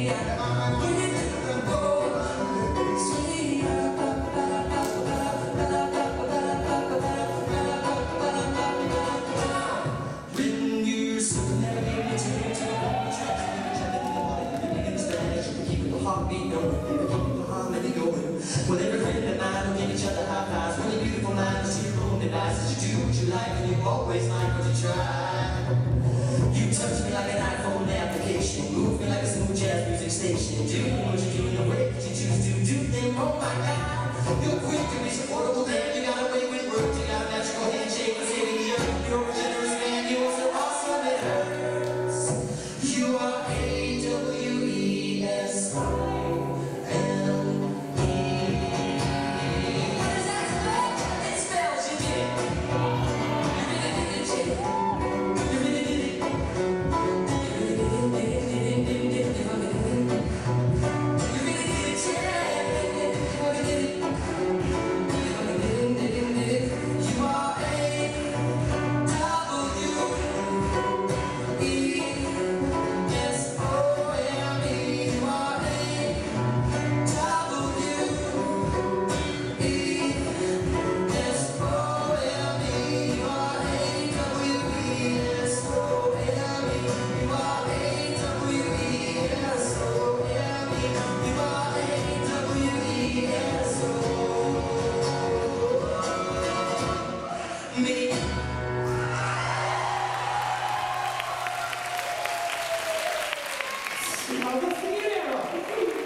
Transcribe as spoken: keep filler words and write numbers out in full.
Heartbeat going, keep the harmony going. With every friend of mine, we'll give each other high fives. Really beautiful minds, you room the nice that you do what you like, and you always like what you try. You touch me like an iPhone application, move me like a smooth jazz music station. Do what you do in the way that you choose to do them. Oh my God, you're quick to be supportable, man. You got a way with words, you got a natural handshake for saving the earth. You're a generous man, you're so awesome it hurts. You are A W E S I. Small the funeral.